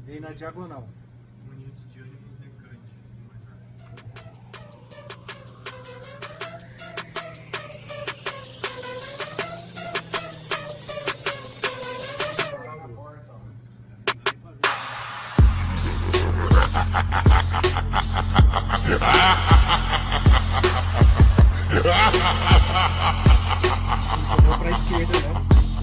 Vem na diagonal. Unidade de ônibus Decante. Tá na porta, ó. Vou pra esquerda, né?